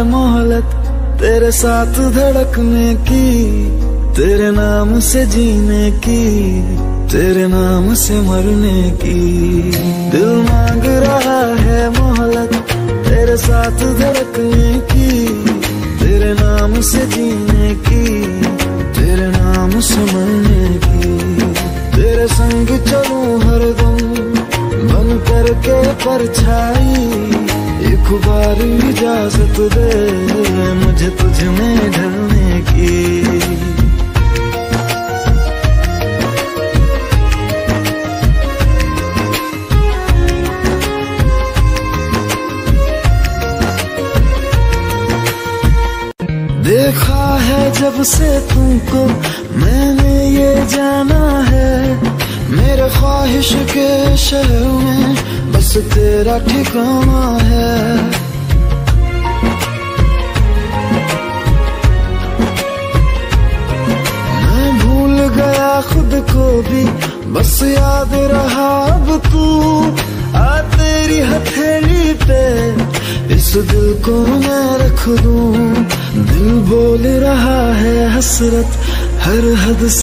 मोहलत तेरे साथ धड़कने की, तेरे नाम से जीने की, तेरे नाम से मरने की। दिल मांग रहा है मोहलत तेरे साथ धड़कने की, तेरे नाम से जीने की, तेरे नाम से मरने की। तेरे संग चलूं हरदम बन करके परछाई, एक बार इजाजत दे मुझे तुझ में ढलने की। देखा है जब से तुमको मैंने ये जाना है, मेरे ख्वाहिश के शहर में बस तेरा ठिकाना है। मैं भूल गया खुद को भी बस याद रहा अब तू, आ तेरी हथेली पे इस दिल को मैं रख दूं। दिल बोल रहा है हसरत हर हद से